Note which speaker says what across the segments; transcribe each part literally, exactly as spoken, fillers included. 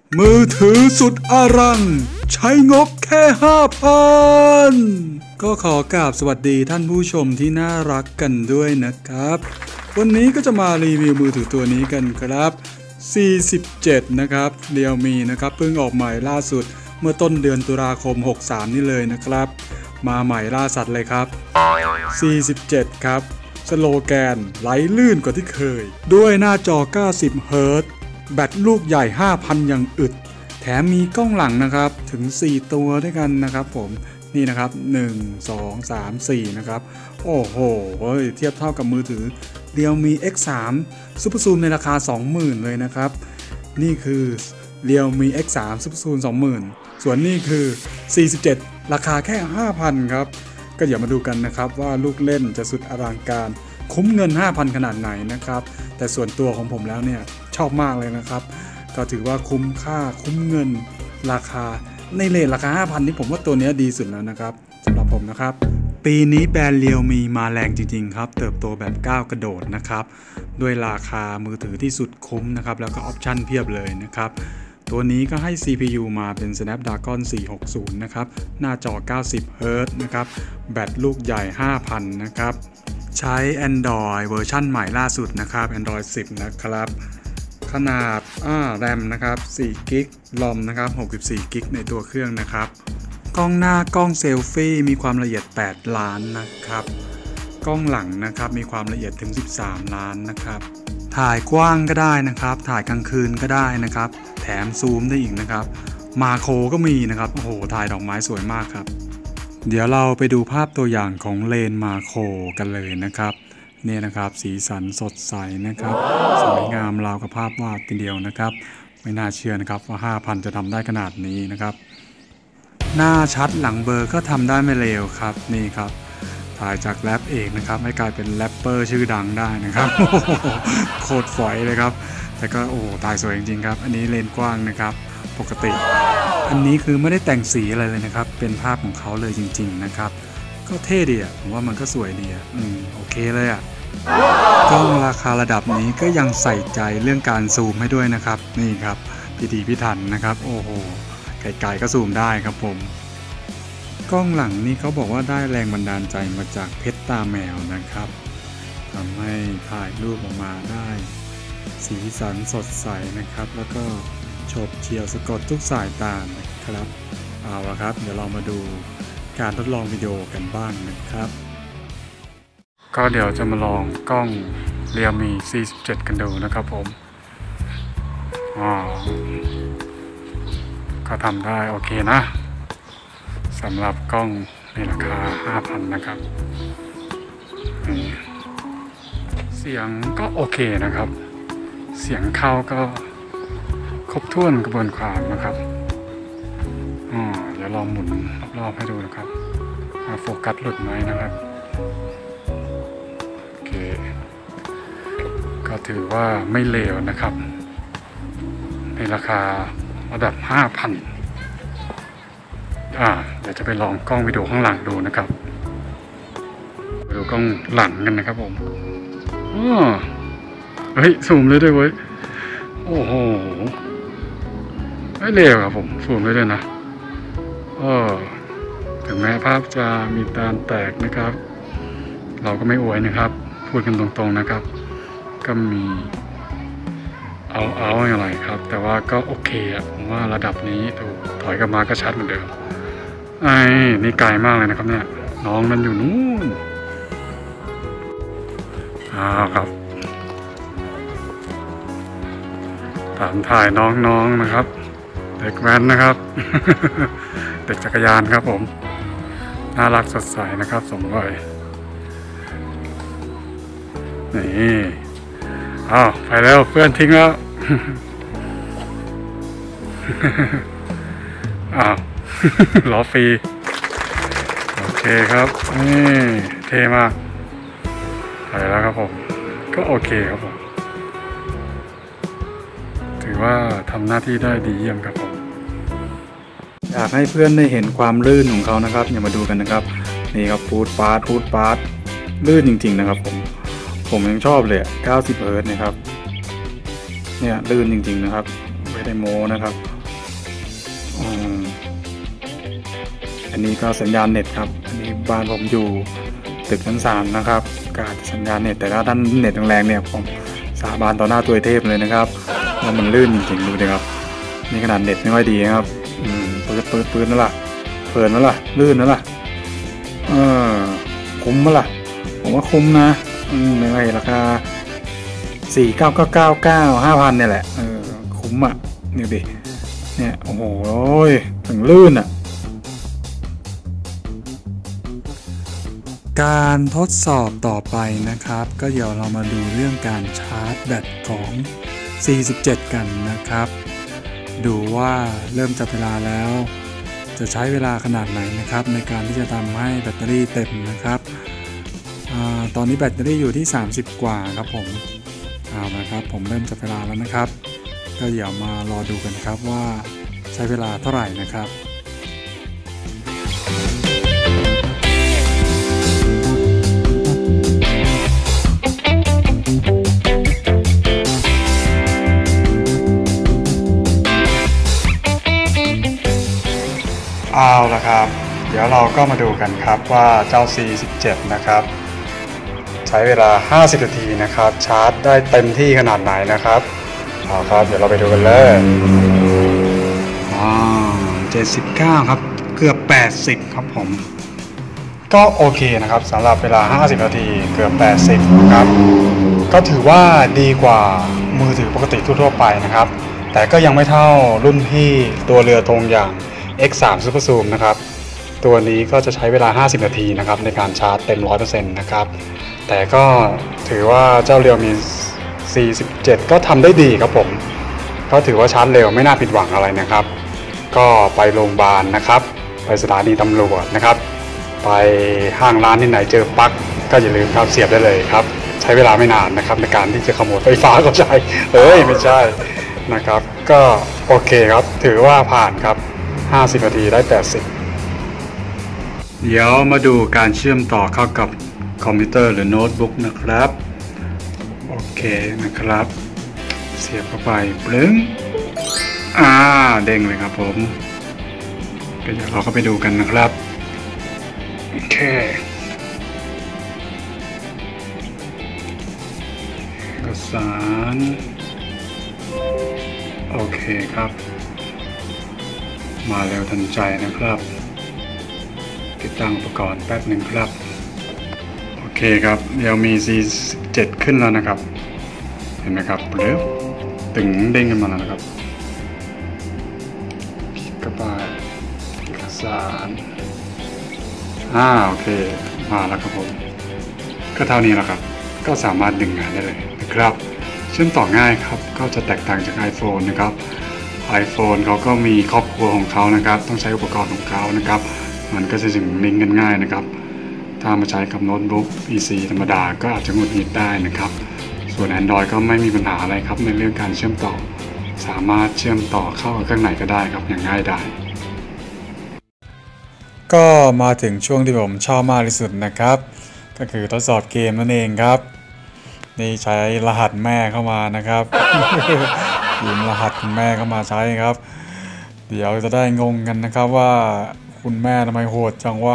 Speaker 1: มือถือสุดอลังใช้งบแค่ ห้าพัน ก็ขอกราบสวัสดีท่านผู้ชมที่น่ารักกันด้วยนะครับวันนี้ก็จะมารีวิวมือถือตัวนี้กันครับสี่สิบเจ็ดนะครับ Realme นะครับเพิ่งออกใหม่ล่าสุดเมื่อต้นเดือนตุลาคมหกสามนี่เลยนะครับมาใหม่ล่าสัตว์เลยครับสี่สิบเจ็ดครับสโลแกนไหลลื่นกว่าที่เคยด้วยหน้าจอเก้าสิบเฮิร์ตซ์แบตลูกใหญ่ ห้าพัน อย่างอึดแถมมีกล้องหลังนะครับถึงสี่ตัวด้วยกันนะครับผมนี่นะครับหนึ่ง สอง สาม สี่นะครับโอ้โหเทียบเท่ากับมือถือ Realme เอ็กซ์ สาม Super Zoom ในราคา สองหมื่น เลยนะครับนี่คือ Realme เอ็กซ์ สาม Super Zoom สองหมื่น ส่วนนี่คือสี่สิบเจ็ดราคาแค่ ห้าพัน ครับก็อย่ามาดูกันนะครับว่าลูกเล่นจะสุดอลังการคุ้มเงิน ห้าพัน ขนาดไหนนะครับแต่ส่วนตัวของผมแล้วเนี่ยชอบมากเลยนะครับก็ถือว่าคุ้มค่าคุ้มเงินราคาในเรทราคา ห้าพัน นี่ผมว่าตัวนี้ดีสุดแล้วนะครับสำหรับผมนะครับปีนี้แบรนด์ Realme มาแรงจริงๆครับเติบโตแบบก้าวกระโดดนะครับด้วยราคามือถือที่สุดคุ้มนะครับแล้วก็ออปชั่นเพียบเลยนะครับตัวนี้ก็ให้ ซี พี ยู มาเป็น Snapdragon สี่หกศูนย์นะครับหน้าจอเก้าสิบเฮิร์ตซ์นะครับแบตลูกใหญ่ ห้าพัน นะครับใช้ Android เวอร์ชั่นใหม่ล่าสุดนะครับ Android สิบ นะครับขนาดอ่า แรม นะครับ สี่กิกะไบต์ รอม นะครับ หกสิบสี่กิกะไบต์ ในตัวเครื่องนะครับกล้องหน้ากล้องเซลฟี่มีความละเอียดแปดล้านนะครับกล้องหลังนะครับมีความละเอียดถึงสิบสามล้านนะครับถ่ายกว้างก็ได้นะครับถ่ายกลางคืนก็ได้นะครับแถมซูมได้อีกนะครับมาโครก็มีนะครับโอ้โหถ่ายดอกไม้สวยมากครับเดี๋ยวเราไปดูภาพตัวอย่างของเลนส์มาโครกันเลยนะครับนี่นะครับสีสันสดใสนะครับสวยงามราวกับภาพวาดทีเดียวนะครับไม่น่าเชื่อนะครับว่า ห้าพัน จะทำได้ขนาดนี้นะครับหน้าชัดหลังเบลอก็ทำได้ไม่เลวครับนี่ครับถ่ายจากแรปเอกนะครับให้กลายเป็นแรปเปอร์ชื่อดังได้นะครับโคตรฝอยเลยครับแต่ก็โอ้ถ่ายสวยจริงๆครับอันนี้เลนส์กว้างนะครับปกติอันนี้คือไม่ได้แต่งสีอะไรเลยนะครับเป็นภาพของเขาเลยจริงๆนะครับก็เท่ดีอ่ะผมว่ามันก็สวยดีอ่ะอืมโอเคเลยอ่ะกล้องราคาระดับนี้ก็ยังใส่ใจเรื่องการซูมให้ด้วยนะครับนี่ครับพิถีพิถันนะครับโอ้โหไกลๆก็ซูมได้ครับผมกล้องหลังนี้เขาบอกว่าได้แรงบันดาลใจมาจากเพชรตาแมวนะครับทำให้ถ่ายรูปออกมาได้สีสันสดใสนะครับแล้วก็โฉบเฉี่ยวสะกดทุกสายตานะครับเอาละครับเดี๋ยวเรามาดูการทดลองวิดีโอกันบ้างนะครับก็เดี๋ยวจะมาลองกล้อง Realme สี่สิบเจ็ดกันดูนะครับผมอ๋อก็ทำได้โอเคนะสำหรับกล้องในราคา ห้าพัน นะครับเสียงก็โอเคนะครับเสียงเข้าก็ครบถ้วนกระบวนความนะครับอ๋อเดี๋ยวลองหมุนรอบๆให้ดูนะครับโฟกัสหลุดไหมนะครับโอเคก็ถือว่าไม่เลวนะครับในราคาระดับ ห้าพัน อ่าเดี๋ยวจะไปลองกล้องวิดีโอข้างหลังดูนะครับไปดูกล้องหลังกันนะครับผมอ๋อเฮ้ยซูมเลยด้วยเว้ยโอ้โหไม่เลวครับผมซูมเลยด้วยนะเออถึงแม้ภาพจะมีตาแตกนะครับเราก็ไม่อวยนะครับพูดกันตรงๆนะครับก็มีเอาเอาอะไรครับแต่ว่าก็โอเคอะผมว่าระดับนี้ถูกถอยกลับมาก็ชัดเหมือนเดิมไอ้นี่ไกลมากเลยนะครับเนี่ยน้องมันอยู่นู่นอ้าวครับตามถ่ายน้องๆนะครับเด็กแว้นนะครับ เด็กจักรยานครับผมน่ารักสดใสนะครับสมวัยนี่อ้าวไปแล้วเพื่อนทิ้งแล้วอ้าวล้อฟรีโอเคครับนี่เท่มากไปแล้วครับผมก็โอเคครับผมถือว่าทำหน้าที่ได้ดีเยี่ยมครับผมอยากให้เพื่อนได้เห็นความลื่นของเขานะครับอย่ามาดูกันนะครับนี่ครับพูดปาร์ตพูดปาร์ตลื่นจริงๆนะครับผมผมยังชอบเลยเก้าสิบเฮิร์ตซ์นะครับเนี่ยลื่นจริงๆนะครับไม่ได้โมนะครับอันนี้ก็สัญญาณเน็ตครับอันนี้บ้านผมอยู่ตึกชั้นสามนะครับการสัญญาณเน็ตแต่ถ้าท่านเน็ตแรงๆเนี่ยผมสาบานต่อหน้าตัวเทพเลยนะครับว่ามันลื่นจริงๆดูดิครับนี่ขนาดเน็ตไม่ค่อยดีนะครับอืมปืนปืนปืนนั่นแหละเพลินนั่นแหละลื่นนั่นแหละเออคุ้มมั้ยล่ะผมว่าคุ้มนะอืมในราคาสี่เก้าเก้าเก้าเก้าห้าพันเนี่ยแหละเออคุ้มอ่ะนี่ดิเนี่ยโอ้โหถึงลื่นอ่ะการทดสอบต่อไปนะครับก็เดี๋ยวเรามาดูเรื่องการชาร์จแบตของสี่สิบเจ็ดกันนะครับดูว่าเริ่มจับเวลาแล้วจะใช้เวลาขนาดไหนนะครับในการที่จะทำให้แบตเตอรี่เต็มนะครับอ่าตอนนี้แบตเตอรี่อยู่ที่สามสิบกว่าครับผมเอาละครับผมเริ่มจับเวลาแล้วนะครับก็เดี๋ยวมารอดูกันครับว่าใช้เวลาเท่าไหร่นะครับเอาละครับเดี๋ยวเราก็มาดูกันครับว่าเจ้า ซี สิบเจ็ด นะครับใช้เวลาห้าสิบนาทีนะครับชาร์จได้เต็มที่ขนาดไหนนะครับเอาครับเดี๋ยวเราไปดูกันเลยอ๋อเจ็ดสิบเก้าครับเกือบแปดสิบครับผมก็โอเคนะครับสำหรับเวลาห้าสิบนาทีเกือบแปดสิบครับก็ถือว่าดีกว่ามือถือปกติทั่วๆไปนะครับแต่ก็ยังไม่เท่ารุ่นพี่ตัวเรือธงอย่าง เอ็กซ์ สาม Super Zoom นะครับตัวนี้ก็จะใช้เวลาห้าสิบนาทีนะครับในการชาร์จเต็ม ร้อยเปอร์เซ็นต์ นะครับแต่ก็ถือว่าเจ้า Realme ซี สิบเจ็ด ก็ทำได้ดีครับผมก็ถือว่าชาร์จเร็วไม่น่าผิดหวังอะไรนะครับก็ไปโรงพยาบาลนะครับไปสถานีตำรวจนะครับไปห้างร้านที่ไหนเจอปลั๊กก็อย่าลืมครับเสียบได้เลยครับใช้เวลาไม่นานนะครับในการที่จะขโมยไฟฟ้าก็ใช้เอ้ยไม่ใช่นะครับก็โอเคครับถือว่าผ่านครับห้าสิบนาทีได้แปดสิบเดี๋ยวมาดูการเชื่อมต่อเข้ากับคอมพิวเตอร์หรือโน้ตบุ๊กนะครับโอเคนะครับเสียบเข้าไปปลึ้งอ่าเด้งเลยครับผมก็เดี๋ยวเราก็ไปดูกันนะครับโอเคเอกสารโอเคครับมาเร็วทันใจนะครับติดตั้งอุปกรณ์แป๊บหนึ่งครับโอเคครับเดี๋ยวมี ซี สิบเจ็ด ขึ้นแล้วนะครับเห็นไหมครับเร็วตึงเด้งขึ้นมาแล้วนะครับกระบาดเอกสารอ่าโอเคมาแล้วครับผมก็เท่านี้แล้วครับก็สามารถดึงงานได้เลยนะครับเชื่อมต่อง่ายครับก็จะแตกต่างจาก iPhone นะครับ iPhone เขาก็มีครอบครัวของเขานะครับต้องใช้อุปกรณ์ของเขานะครับมันก็จะถึงลิงก์กันง่ายนะครับถ้ามาใช้กับโน้ตบุ๊ก พี ซี ธรรมดาก็อาจจะหงุดหงิดได้นะครับส่วน Android ก็ไม่มีปัญหาอะไรครับในเรื่องการเชื่อมต่อสามารถเชื่อมต่อเข้ากับเครื่องไหนก็ได้ครับอย่างง่ายดายก็มาถึงช่วงที่ผมชอบมากที่สุดนะครับก็คือทดสอบเกมนั่นเองครับนี่ใช้รหัสแม่เข้ามานะครับ ยืมรหัสคุณแม่เข้ามาใช้ครับเดี๋ยวจะได้งงกันนะครับว่าคุณแม่ทำไมโหดจังวะ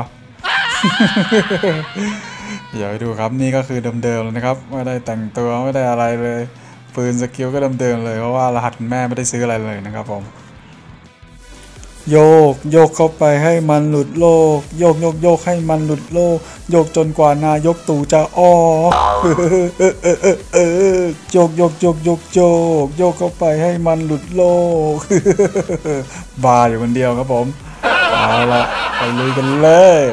Speaker 1: เดี๋ยวไปดูครับนี่ก็คือเดิมๆเลยนะครับไม่ได้แต่งตัวไม่ได้อะไรเลยปืนสกิลก็เดิมๆเลยเพราะว่ารหัสคุณแม่ไม่ได้ซื้ออะไรเลยนะครับผมโยกโยกเข้าไปให้มันหลุดโลกโยกโยกโยกให้มันหลุดโลกโยกจนกว่านายกตู่จะอ้อเออเออเออเออเออโยกโยกโยกโยกโยกโยกเข้าไปให้มันหลุดโลกบาอยู่คนเดียวครับผมเอาละไปลุยกันเลย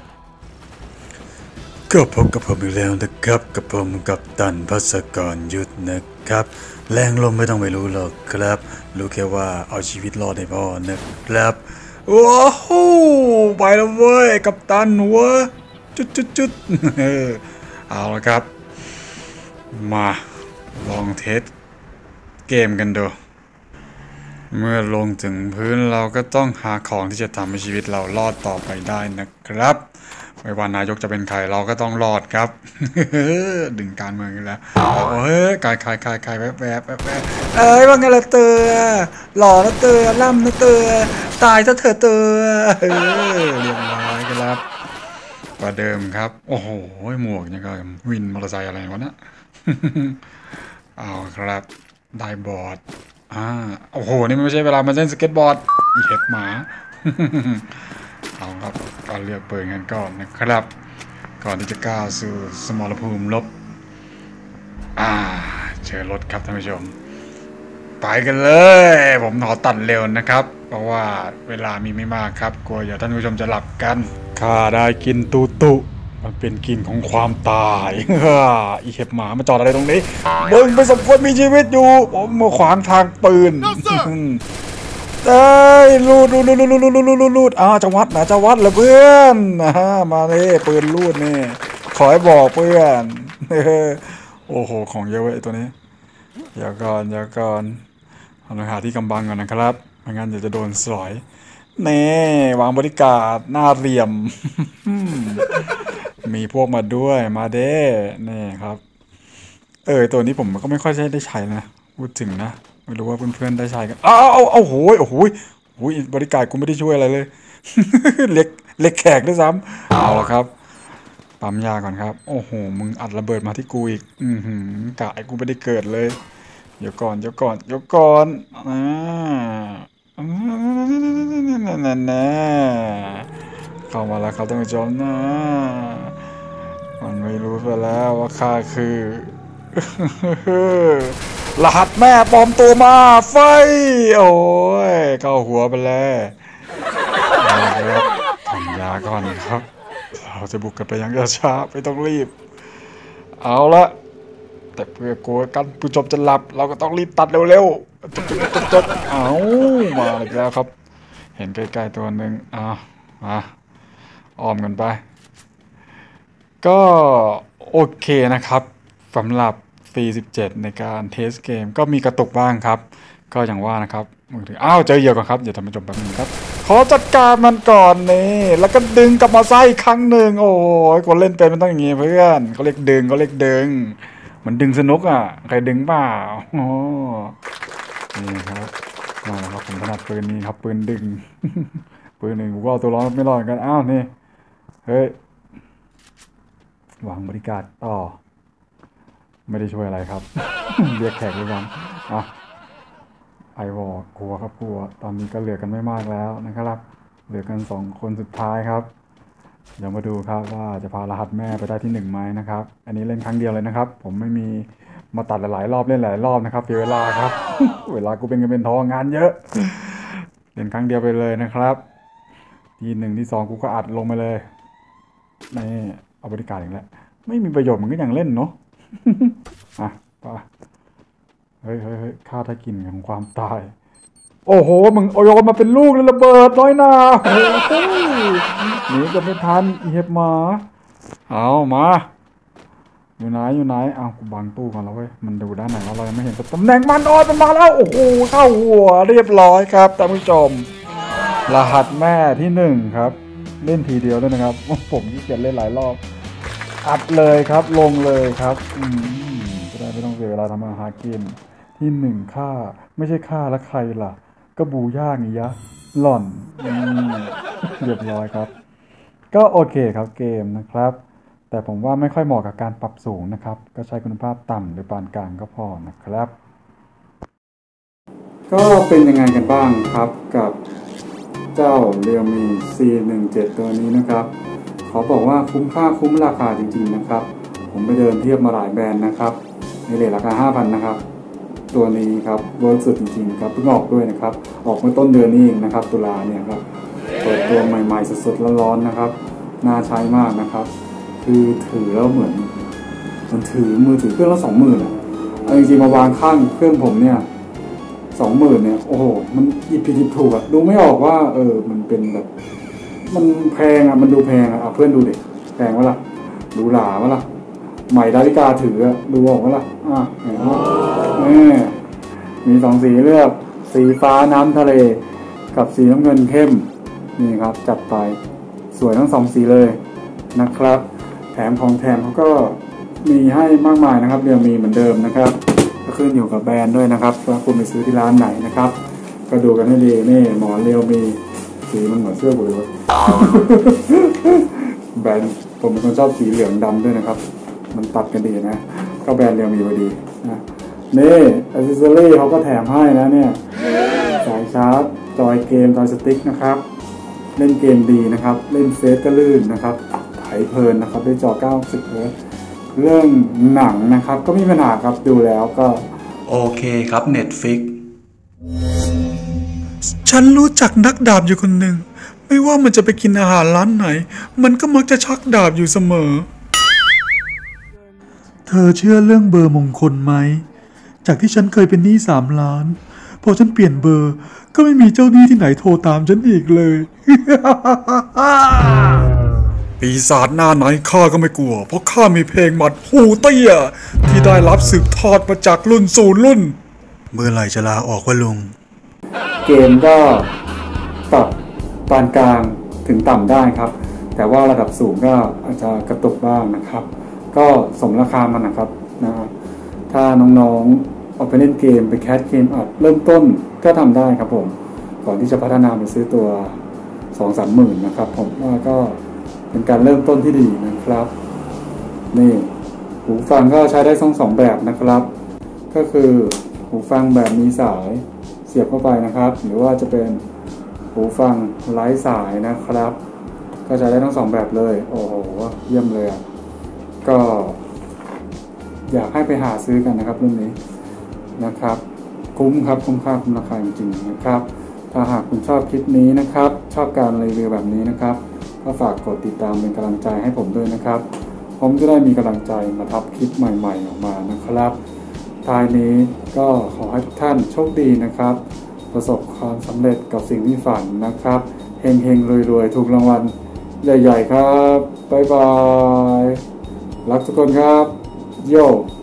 Speaker 1: ก็พบกับผมอีกแล้วนะครับกับผมกัปตันภัสกรยุทธนะครับแรงลมไม่ต้องไปรู้หรอกครับรู้แค่ว่าเอาชีวิตรอดให้พอนะครับว้าวไปแล้วเว้ยกัปตันหัวจุดจุดจุดเอาละครับมาลองเทสเกมกันดูเมื่อลงถึงพื้นเราก็ต้องหาของที่จะทำให้ชีวิตเรารอดต่อไปได้นะครับไม่ว่านายกจะเป็นใครเราก็ต้องรอดครับ ดึงการเมืองกันแล้วโอ้ยกายกายกายกายแวบแวบแวบแวบเอ้ยว่าไงล่ะเตอหล่อนะเตอล่ำนะเตอตายซะเถอะเตอเออเรียบร้อยกันแล้วประเดิมครับโอ้โหหมวกนี่ก็วินมอเตอร์ไซค์อะไรวะนะ เอาครับได้บอร์ดอ่าโอ้โหนี่ไม่ใช่เวลามาเล่นสเก็ตบอร์ดอีเห็บหมา เอาครับก็เลือกเปิดกันก่อนนะครับก่อนที่จะก้าวสู่สมรภูมิลบอ่าเชิญรถครับท่านผู้ชมไปกันเลยผมขอตัดเร็วนะครับเพราะว่าเวลามีไม่มากครับกลัวอย่าท่านผู้ชมจะหลับกันข้าได้กินตูตุมันเป็นกลิ่นของความตายอีเห็บหมามาจอดอะไรตรงนี้มึงไม่สมควรมีชีวิตอยู่ผมมาขวางทางปืนเอ้ยลูดลูดลูดลูดลูดลูดลูดลูดอ้าวจะวัดนะจะวัดเหรอเพื่อนมาเลยปืนลูดนี่ขอให้บอกเพื่อนโอ้โหของเยอะเว้ยตัวนี้อย่าก่อนอย่าก่อนเอาหาที่กำบังก่อนนะครับไม่งั้นเดี๋ยวจะโดนสอยเน่วางบริการหน้าเหลี่ยมมีพวกมาด้วยมาเด้นี่ครับเออตัวนี้ผมก็ไม่ค่อยได้ใช้นะพูดถึงนะไม่รู้ว่าเพื่อนๆได้ใช้กันอ้าวเอาเอาโหยโอ้โหโอ้ยบริการกูไม่ได้ช่วยอะไรเลย เล็กเล็กแขกด้วยซ้ำเอาละครับปั๊มยาก่อนครับโอ้โหมึงอัดระเบิดมาที่กูอีกอือหือกะไอ้กูไม่ได้เกิดเลยเดี๋ยวก่อนเดี๋ยวก่อนเดี๋ยวก่อนอ่านั่นๆเข้ามาแล้วครับท่านผู้ชมนะมันไม่รู้ไปแล้วว่าข้าคือรหัสแม่ปลอมตัวมาไฟโอ้ยเข้าหัวไปแล้วทำยาก่อนครับเราจะบุกกันไปยังช้าไม่ต้องรีบเอาละแต่เพื่อกลัวกันผู้ชมจะหลับเราก็ต้องรีบตัดเร็วๆจบๆเอามาอีกแล้วครับเห็นใกล้ๆตัวหนึ่งอ่ะมาอ้อมกันไปก็โอเคนะครับสำหรับฟรีสิบเจ็ดในการเทสเกมก็มีกระตุกบ้างครับก็อย่างว่านะครับมือถืออ้าวเจอเหยื่อก่อนครับอย่าทำมันจบแบบนี้ครับขอจัดการมันก่อนนี่แล้วก็ดึงกลับมาไส้ครั้งหนึ่งโอ้ยคนเล่นเป็นมันต้องอย่างงี้เพื่อนเขาเรียกดึงเขาเรียกดึงมันดึงสนุกอ่ะใครดึงเปล่าโอ้นี่ครับมาแล้วครับผมถนัดปืนนี้ครับปืนดึงปืนหนึ่งกูก็เอาตัวร้อนไม่รอดกันอ้าวนี่เฮ้ยวางบริการต่อไม่ได้ช่วยอะไรครับเรียกแขกด้วยกันอ่ะไอวอร์กลัวครับกลัวตอนนี้ก็เหลือกันไม่มากแล้วนะครับเหลือกันสองคนสุดท้ายครับเดี๋ยวมาดูครับว่าจะพารหัสแม่ไปได้ที่หนึ่งไหมนะครับอันนี้เล่นครั้งเดียวเลยนะครับผมไม่มีมาตัดหลายๆรอบเล่นหลายรอบนะครับเสียเวลาครับ เวลากูเป็นเงินเป็นทองงานเยอะเล่นครั้งเดียวไปเลยนะครับทีหนึ่งที่สองกูก็อัดลงไปเลยนี่เอาบริการอีกแล้วไม่มีประโยชน์มันก็ยังเล่นเนาะอ่ะไปเฮ้ยเฮ้ยเฮ้ยฆ่าทากินของความตายโอ้โหมึงโยนมาเป็นลูกเลยระเบิดน้อยนาโอ้ยหนีจะไม่ทันอีเห็บหมาเอามาอยู่ไหนอยู่ไหนเอากูบังตู้ก่อนแล้วเว้ยมันดูด้านไหนแล้วเรายังไม่เห็นตำแหน่งมันออนมันมาแล้วโอ้โหเข้าหัวเรียบร้อยครับท่านผู้ชมรหัสแม่ที่หนึ่งครับเล่นทีเดียวด้วยนะครับผมที่เกียจเล่นหลายรอบอัดเลยครับลงเลยครับอืมจะได้ไม่ต้องเสียเวลาทำอาหารกินที่หนึ่งค่าไม่ใช่ค่าแล้วใครล่ะก็บูย่างี้ยะหล่อนอืมเรียบร้อยครับก็โอเคครับเกมนะครับแต่ผมว่าไม่ค่อยเหมาะกับการปรับสูงนะครับก็ใช้คุณภาพต่ำหรือปานกลางก็พอนะครับก็เป็นยังไงกันบ้างครับกับเจ้า Realme ซี สิบเจ็ด ตัวนี้นะครับขอบอกว่าคุ้มค่าคุ้มราคาจริงๆนะครับผมไปเดินเทียบมาหลายแบรนด์นะครับในเรทราคา ห้าพัน นะครับตัวนี้ครับเวิร์กสุดจริงๆครับเพิ่งออกด้วยนะครับออกเมื่อต้นเดือนนี้นะครับตุลาเนี่ยครับเปิดตัวใหม่ๆสดๆร้อนๆนะครับน่าใช้มากนะครับคือถือแล้วเหมือนมันถือมือถือเครื่องละสองหมื่นอ่ะเอาจริงๆมาวางข้างเครื่องผมเนี่ยสองหมื่นเนี่ยโอ้โหมันหยิบผิดหยิบถูกอะดูไม่ออกว่าเออมันเป็นแบบมันแพงอะมันดูแพงอะเอาเพื่อนดูดิแพงวะล่ะดูหลาวะล่ะใหม่ดาวิกาถืออะดูออกวะล่ะอ่ะเห็นไหมนี่มีสองสีเลือกสีฟ้าน้ำทะเลกับสีน้ำเงินเข้มนี่ครับจัดไปสวยทั้งสองสีเลยนะครับแถมของแถมเขาก็มีให้มากมายนะครับเรียวมีเหมือนเดิมนะครับก็ขึ้นอยู่กับแบรนด์ด้วยนะครับว่าคุณไปซื้อที่ร้านไหนนะครับก็ดูกันให้ดีนี่หมอนเรียวมีสีมันเหมือนเสื้อบุหรี่ แบรนด์ผมเป็นคนชอบสีเหลืองดำด้วยนะครับมันตัดกันดีนะก็แบรนด์เรียวมีพอดีนะนี่อัซเซอรี่เขาก็แถมให้นะเนี่ยสายชาร์จจอยเกมจอยสติ๊กนะครับเล่นเกมดีนะครับเล่นเฟซก็ลื่นนะครับไถเพลินนะครับด้วยจอเก้าสิบเฮิร์ตซ์เรื่องหนังนะครับก็ไม่มีปัญหาครับดูแล้วก็โอเคครับ Netflix ฉันรู้จักนักดาบอยู่คนหนึ่งไม่ว่ามันจะไปกินอาหารร้านไหนมันก็มักจะชักดาบอยู่เสมอเธอเชื่อเรื่องเบอร์มงคลไหมจากที่ฉันเคยเป็นหนี้สามล้านพอฉันเปลี่ยนเบอร์ก็ไม่มีเจ้าหนี้ที่ไหนโทรตามฉันอีกเลย ปีศาจหน้าไหนข้าก็ไม่กลัวเพราะข้ามีเพลงหมัดหูเตี้ยที่ได้รับสืบทอดมาจากรุ่นสู่รุ่นเมื่อไหร่จะลาออกวะลุงเกมก็ปรับปานกลางถึงต่ำได้ครับแต่ว่าระดับสูงก็อาจจะกระตุกบ้างนะครับก็สมราคามันนะครับนะถ้าน้องๆเอาไปเล่นเกมไปแคสเกมอัดเริ่มต้นก็ทำได้ครับผมก่อนที่จะพัฒนาไปซื้อตัว สองถึงสาม หมื่นนะครับผมว่าก็เป็นการเริ่มต้นที่ดีนะครับนี่หูฟังก็ใช้ได้ทั้งสองแบบนะครับก็คือหูฟังแบบมีสายเสียบเข้าไปนะครับหรือว่าจะเป็นหูฟังไร้สายนะครับก็ใช้ได้ทั้งสองแบบเลยโอ้โหเยี่ยมเลยก็อยากให้ไปหาซื้อกันนะครับรุ่นนี้นะครับคุ้มครับคุ้มค่าคุ้มราคาจริงๆนะครับถ้าหากคุณชอบคลิปนี้นะครับชอบการรีวิวแบบนี้นะครับก็ฝากกดติดตามเป็นกำลังใจให้ผมด้วยนะครับผมจะได้มีกำลังใจมาทำคลิปใหม่ๆออกมานะครับท้ายนี้ก็ขอให้ทุกท่านโชคดีนะครับประสบความสำเร็จกับสิ่งที่ฝันนะครับเฮงๆรวยๆถูกรางวัลใหญ่ๆครับบ๊ายบายรักทุกคนครับโย่